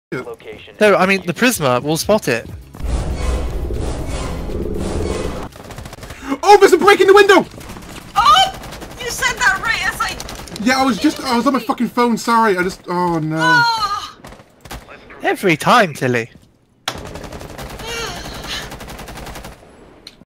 No, I mean the Prisma will spot it. Oh, there's a break in the window! Oh! You said that right as I... Yeah, I was on my fucking phone, sorry, oh no. Oh! Every time, Tilly.